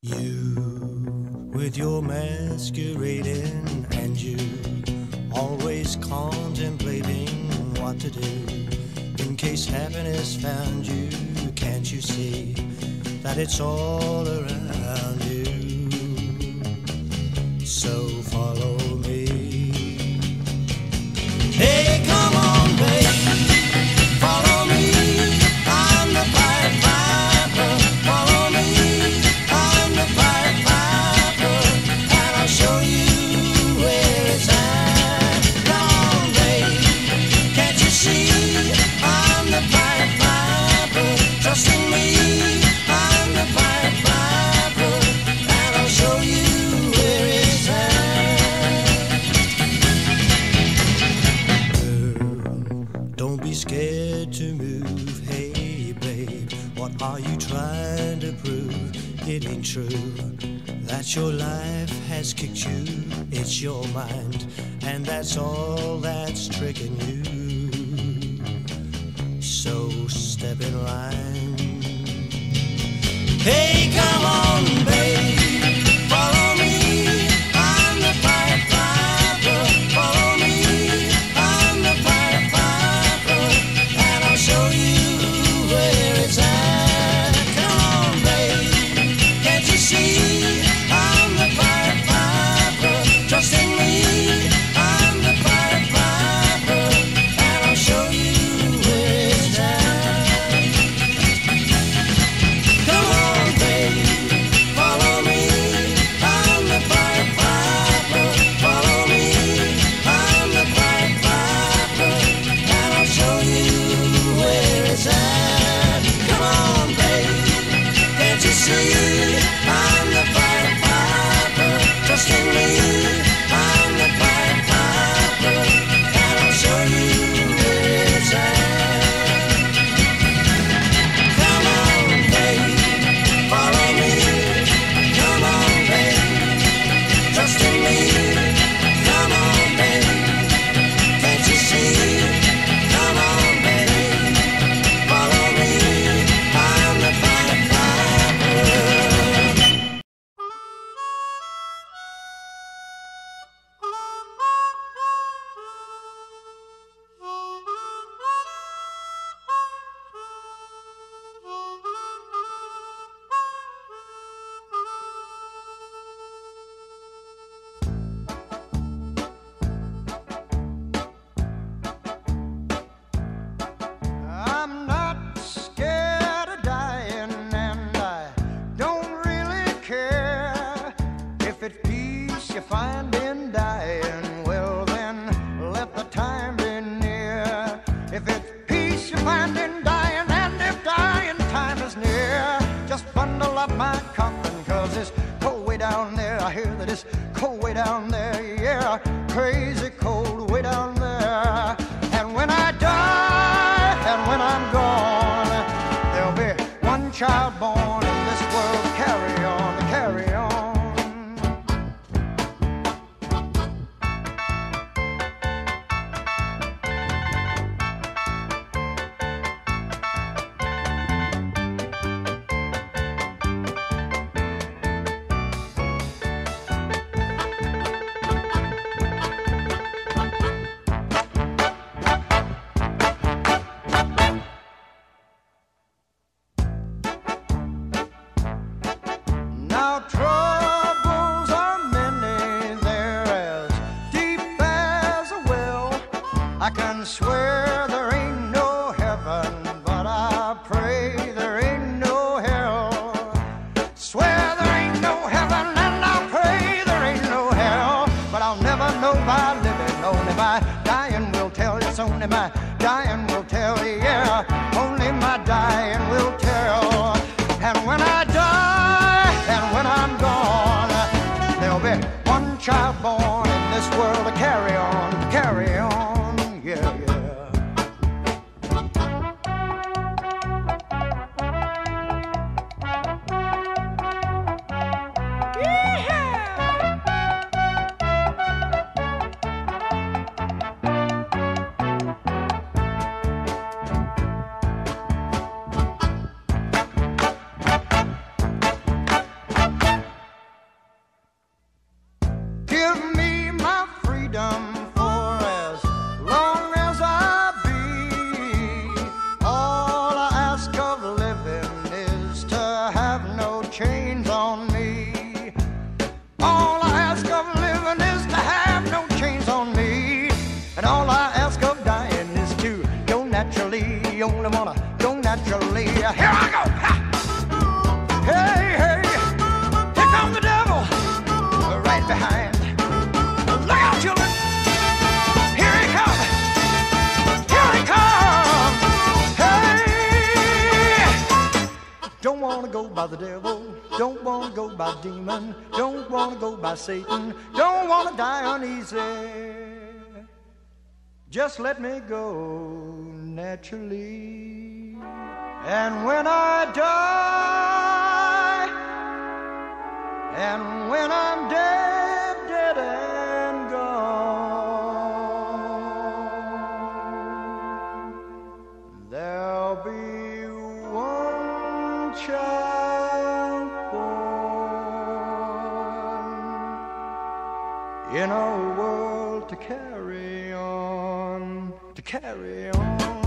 You, with your masquerading, and you, always contemplating what to do. In case happiness found you, can't you see that it's all around you? So follow me. Hey, come on, babe. Follow me. I'm the Pied Piper. Follow me. I'm the Pied Piper. And I'll show you where it's at. Come on, babe. Can't you see? I'm the Pied Piper. Trust in me. I'm the Pied Piper. And I'll show you where it's at. Don't be scared to move. Hey, babe, what are you trying to prove? It ain't true that your life has kicked you. It's your mind, and that's all that's tricking you. So step in line. Hey, come on, babe. Follow me. I'm the Pied Piper. Follow me. I'm the Pied Piper. And I'll show you where it's at. Come on, babe. Can't you see? I'm the Pied Piper. Trust in me. I'm the Pied Piper. And I'll show you where it's at. Come on, babe. Follow me. I'm the Pied Piper. Follow me. I'm the Pied Piper. And I'll show you where it's at. Come on, babe. Can't you see? I'm the Pied Piper. Trust in me. I'm the Pied Piper. And I'll show you where it's at. Come on, babe. Follow me. Come on, babe. Trust in me. Come on, babe. Can't you see? Come on, babe. Follow me. I'm the Pied Piper. I'm not scared of dying, and I don't really care. If it's peace you find in dying, well then let the time be near. If it's peace you find in dying, and if dying time is near, just bundle up my coffin, 'cause it's cold way down there. I hear that it's cold way down there, yeah, crazy cold way down there. And when I die, and when I'm gone, there'll be one child born in this world. Carry on, carry on. Now troubles are many, they're as deep as a well. I can swear there ain't no heaven, but I pray there ain't no hell. Swear there ain't no heaven, and I pray there ain't no hell. But I'll never know by living, only by dying will tell. It's only my dying will tell, yeah, only my dying will tell. And when I die, and when I'm gone, there'll be one child born in this world to carry on, yeah, yeah. behind. Look out, children! Here he comes! Here he comes! Hey! Don't want to go by the devil. Don't want to go by demon. Don't want to go by Satan. Don't want to die uneasy. Just let me go naturally. And when I die, and when I'm dead, dead and gone, there'll be one child born in a world to carry on, to carry on.